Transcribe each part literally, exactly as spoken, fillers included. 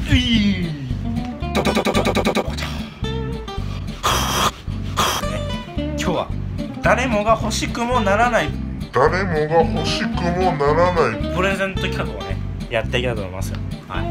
ういドドドドドドドドドド。今日は誰もが欲しくもならない誰もが欲しくもならないプレゼント企画をねやっていきたいと思いますよ。はい。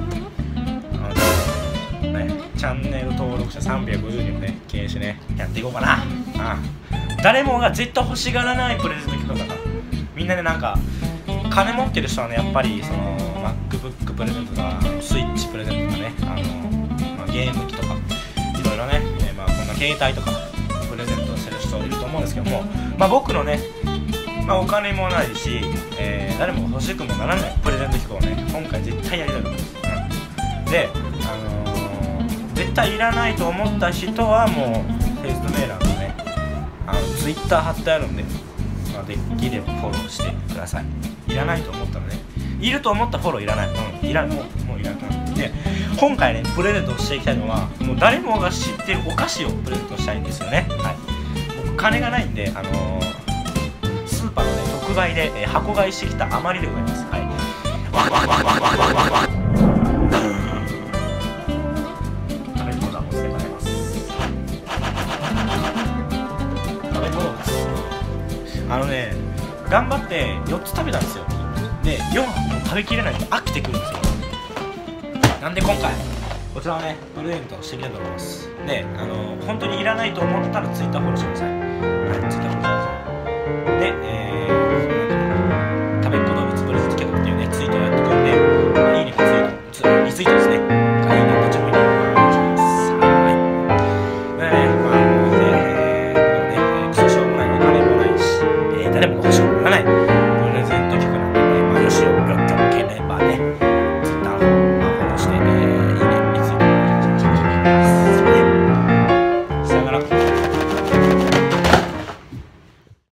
あのね、チャンネル登録者さんびゃくごじゅうにんをね経営してねやっていこうかな。ああ、誰もが絶対欲しがらないプレゼント企画だから。みんなでなんか金持ってる人はねやっぱりその MacBook プレゼントとかスイッチプレゼントとかね、あの、まあ、ゲーム機とかいろいろね、えー、まあこんな携帯とかプレゼントしてる人いると思うんですけども、まあ僕のね、まあ、お金もないし、えー、誰も欲しくもならないプレゼント企画をね今回絶対やりたいと思います。うん、で、あのー、絶対いらないと思った人はもうテストメーラーのねあの Twitter 貼ってあるんで、まあ、できればフォローしてください。いらないと思ったらね、いると思ったフォローいらない、うん、いらもうもういらない。で今回ねプレゼントをしていきたいのはもう誰もが知ってるお菓子をプレゼントしたいんですよね。はい、僕金がないんで、あのー、スーパーのね特売で、えー、箱買いしてきた余りでございます。はい。食べ物でございます。食べ物です。あのね頑張ってよっつ食べたんですよ。でよんはこ食べきれないと飽きてくるんですよ。なんで今回こちらをねプレゼントしていきたいと思います。で、あのー、本当にいらないと思ったらツイッターフォローしてください。はい、ツイッターフォロー